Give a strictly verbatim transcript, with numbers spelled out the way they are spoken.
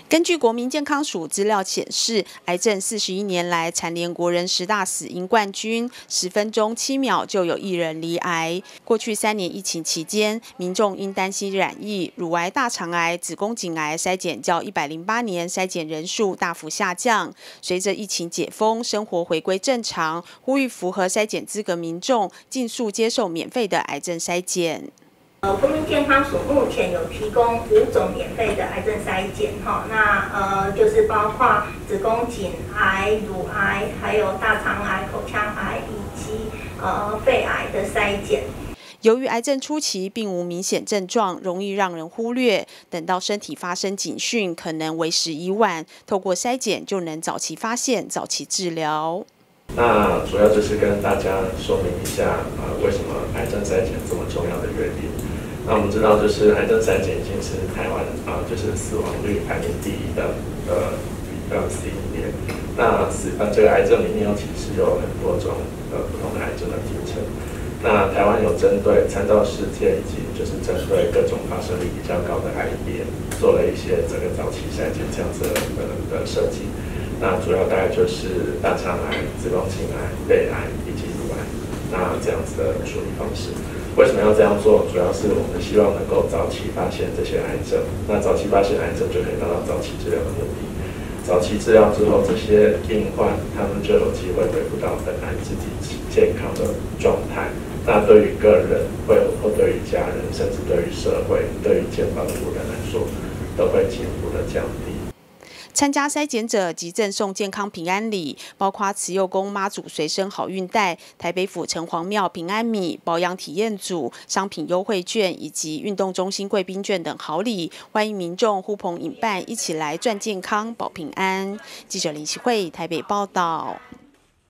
根据国民健康署资料显示，癌症四十一年来蝉联国人十大死因冠军，十分钟七秒就有一人罹癌。过去三年疫情期间，民众因担心染疫，乳癌、大肠癌、子宫颈癌筛检较一百零八年筛检人数大幅下降。随着疫情解封，生活回归正常，呼吁符合筛检资格民众尽速接受免费的癌症筛检。 呃，国民健康署目前有提供五种免费的癌症筛检，哈，那呃就是包括子宫颈癌、乳癌，还有大肠癌、口腔癌以及呃肺癌的筛检。 由于癌症初期并无明显症状，容易让人忽略，等到身体发生警讯，可能为时已晚。透过筛检就能早期发现、早期治疗。 那主要就是跟大家说明一下，呃，为什么癌症筛检这么重要的原因。那我们知道，就是癌症筛检已经是台湾啊、呃，就是死亡率排名第一的呃呃死因链。那死呃这个癌症里面，其实有很多种呃不同的癌症的组成。 那台湾有针对参照世界以及就是针对各种发生率比较高的癌别，做了一些这个早期筛检这样子的的设计。那主要大概就是大肠癌、子宫颈癌、肺癌以及乳癌，那这样子的处理方式。为什么要这样做？主要是我们希望能够早期发现这些癌症，那早期发现癌症就可以达到早期治疗的目的。早期治疗之后，这些病患他们就有机会恢复到本来自己健康的状态。 那对于个人，会或对于家人，甚至对于社会，对于健保的负担来说，都会进一步的降低。 参加筛检者及赠送健康平安礼，包括慈幼宫妈祖随身好运袋、台北府城隍庙平安米、保养体验组、商品优惠券以及运动中心贵宾券等好礼，欢迎民众呼朋引伴一起来赚健康、保平安。记者林希慧台北报道。